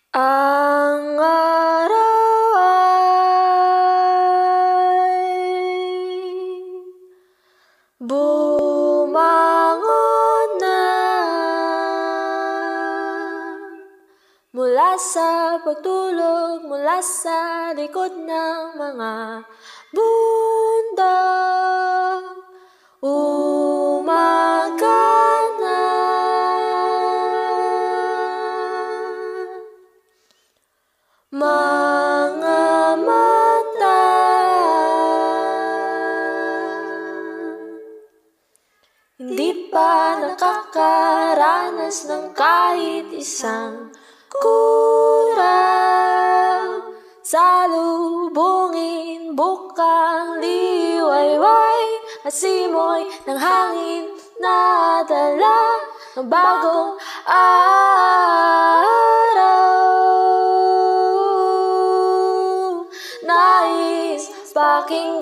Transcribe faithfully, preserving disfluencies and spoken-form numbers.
Ang araw ay bumangon na mula sa pagtulog, mula sa likod ng mga bundok. Umaga na, mga mata hindi pa nakakaranas ng kahit isang kurang. Salubungin bukang liwayway at simoy ng hangin na dala ng bagong araw. Nais pakinggan